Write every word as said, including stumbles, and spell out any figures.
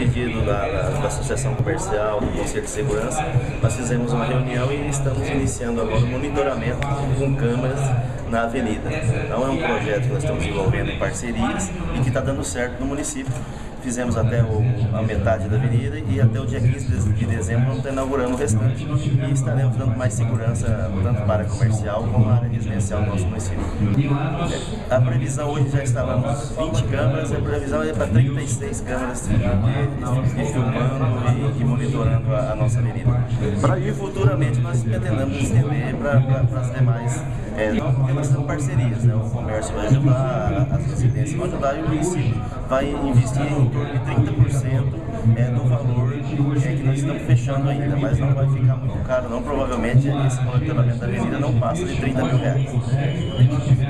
pedido da, da, da Associação Comercial, do Conselho de Segurança, nós fizemos uma reunião e estamos iniciando agora o monitoramento com câmeras na avenida. Então é um projeto que nós estamos desenvolvendo em parcerias e que está dando certo no município. Fizemos até o, a metade da avenida e até o dia quinze de dezembro vamos estar inaugurando o restante e estaremos dando mais segurança tanto para a comercial como a área residencial do nosso município. A previsão hoje já estávamos vinte câmeras, a previsão é para trinta e seis câmeras de, de, de filmando e, e monitorando a, a nossa avenida. E futuramente nós pretendemos estender para as demais, é, porque nós temos parcerias, né? O comércio vai ajudar, as residências vão ajudar e o município vai investir em torno de trinta por cento é, do valor é, que nós estamos fechando ainda, mas não vai ficar muito caro não, provavelmente esse monitoramento da avenida não passa de trinta mil reais.